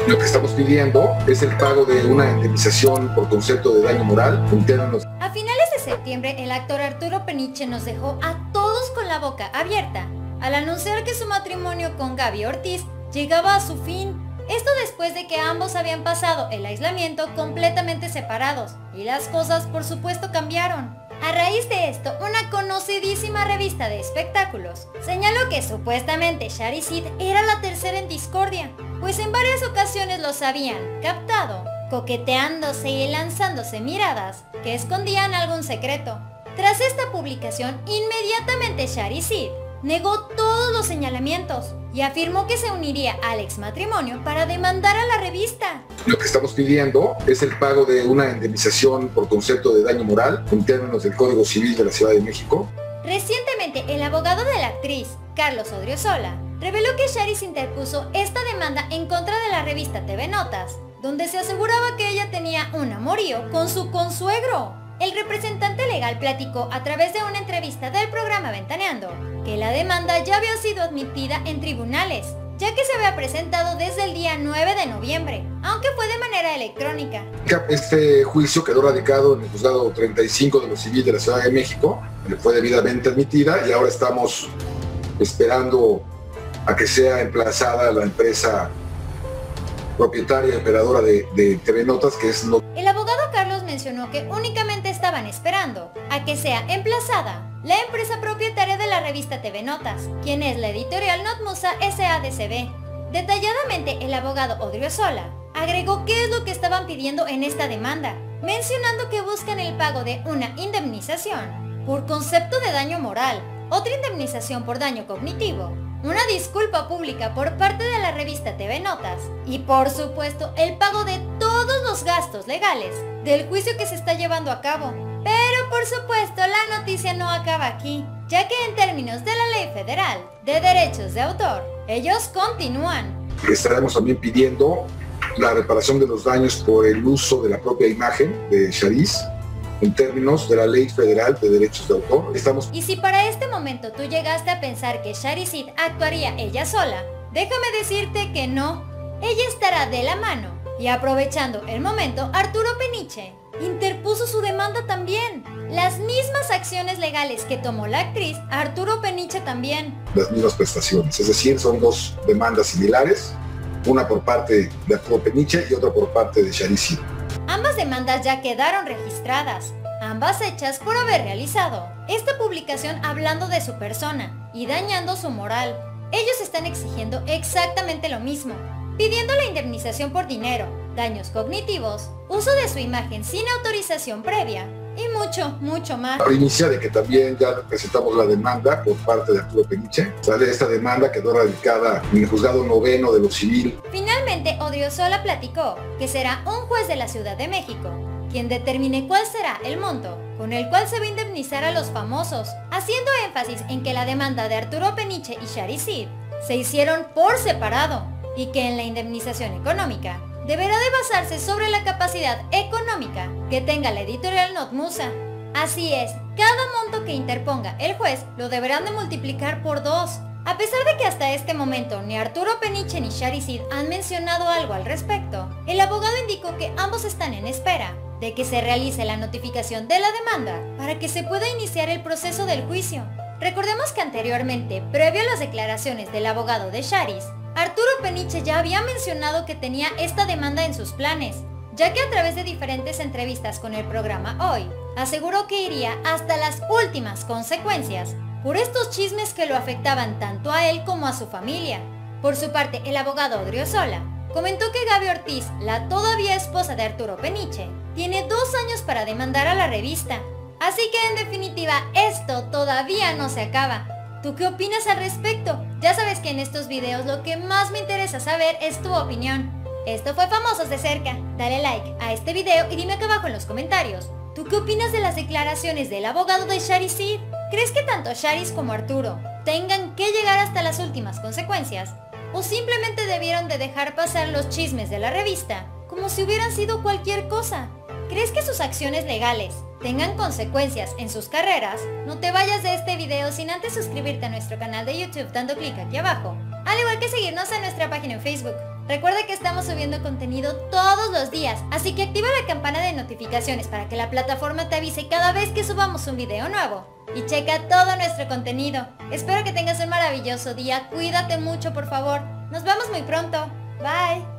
Lo que estamos pidiendo es el pago de una indemnización por concepto de daño moral en términos. A finales de septiembre, el actor Arturo Peniche nos dejó a todos con la boca abierta al anunciar que su matrimonio con Gaby Ortiz llegaba a su fin. Esto después de que ambos habían pasado el aislamiento completamente separados y las cosas por supuesto cambiaron. A raíz de esto, una conocidísima revista de espectáculos señaló que supuestamente Shari Sid era la tercera en discordia, pues en varias ocasiones los habían captado, coqueteándose y lanzándose miradas que escondían algún secreto. Tras esta publicación, inmediatamente Shari Sid negó todos los señalamientos y afirmó que se uniría al ex matrimonio para demandar a la revista. Lo que estamos pidiendo es el pago de una indemnización por concepto de daño moral en términos del Código Civil de la Ciudad de México. Recientemente, el abogado de la actriz, Carlos Odriozola, reveló que Shari se interpuso esta demanda en contra de la revista TV Notas, donde se aseguraba que ella tenía un amorío con su consuegro. El representante legal platicó a través de una entrevista del programa Ventaneando que la demanda ya había sido admitida en tribunales, ya que se había presentado desde el día 9 de noviembre, aunque fue de manera electrónica. Este juicio quedó radicado en el juzgado 35 de lo civil de la Ciudad de México, fue debidamente admitida y ahora estamos esperando a que sea emplazada la empresa propietaria y operadora de TV Notas, que es El abogado Carlos mencionó que únicamente estaban esperando a que sea emplazada la empresa propietaria de la revista TV Notas, quien es la editorial Notmusa SADCB. Detalladamente, el abogado Odriozola agregó qué es lo que estaban pidiendo en esta demanda, mencionando que buscan el pago de una indemnización por concepto de daño moral, otra indemnización por daño cognitivo, una disculpa pública por parte de la revista TV Notas y por supuesto el pago de todos los gastos legales del juicio que se está llevando a cabo. Pero por supuesto la noticia no acaba aquí, ya que en términos de la Ley Federal de Derechos de Autor, ellos continúan. Estaremos también pidiendo la reparación de los daños por el uso de la propia imagen de Shariz en términos de la Ley Federal de Derechos de Autor. Y si para este momento tú llegaste a pensar que Shari Sid actuaría ella sola, déjame decirte que no. Ella estará de la mano. Y aprovechando el momento, Arturo Peniche interpuso su demanda también. Las mismas acciones legales que tomó la actriz, Arturo Peniche también. Las mismas prestaciones, es decir, son dos demandas similares, una por parte de Arturo Peniche y otra por parte de Shari Sid. Ambas demandas ya quedaron registradas, ambas hechas por haber realizado esta publicación hablando de su persona y dañando su moral. Ellos están exigiendo exactamente lo mismo, pidiendo la indemnización por dinero, daños cognitivos, uso de su imagen sin autorización previa y mucho más. A inicia de que también ya presentamos la demanda por parte de Arturo Peniche. Esta demanda quedó radicada en el juzgado 9º de lo civil. Finalmente, Odriozola platicó que será un juez de la Ciudad de México quien determine cuál será el monto con el cual se va a indemnizar a los famosos, haciendo énfasis en que la demanda de Arturo Peniche y Shari Sid se hicieron por separado y que en la indemnización económica deberá de basarse sobre la capacidad económica que tenga la editorial Notmusa. Así es, cada monto que interponga el juez lo deberán de multiplicar por 2. A pesar de que hasta este momento ni Arturo Peniche ni Shari Sid han mencionado algo al respecto, el abogado indicó que ambos están en espera de que se realice la notificación de la demanda para que se pueda iniciar el proceso del juicio. Recordemos que anteriormente, previo a las declaraciones del abogado de Shari, Arturo Peniche ya había mencionado que tenía esta demanda en sus planes, ya que a través de diferentes entrevistas con el programa Hoy, aseguró que iría hasta las últimas consecuencias por estos chismes que lo afectaban tanto a él como a su familia. Por su parte, el abogado Odriozola comentó que Gaby Ortiz, la todavía esposa de Arturo Peniche, tiene 2 años para demandar a la revista. Así que en definitiva, esto todavía no se acaba. ¿Tú qué opinas al respecto? Ya sabes que en estos videos lo que más me interesa saber es tu opinión. Esto fue Famosos de Cerca. Dale like a este video y dime acá abajo en los comentarios. ¿Tú qué opinas de las declaraciones del abogado de Shari Sid? ¿Crees que tanto Shari como Arturo tengan que llegar hasta las últimas consecuencias? ¿O simplemente debieron de dejar pasar los chismes de la revista como si hubieran sido cualquier cosa? ¿Crees que sus acciones legales tengan consecuencias en sus carreras? No te vayas de este video sin antes suscribirte a nuestro canal de YouTube dando clic aquí abajo, al igual que seguirnos en nuestra página en Facebook. Recuerda que estamos subiendo contenido todos los días, así que activa la campana de notificaciones para que la plataforma te avise cada vez que subamos un video nuevo. Y checa todo nuestro contenido. Espero que tengas un maravilloso día, cuídate mucho por favor. Nos vemos muy pronto. Bye.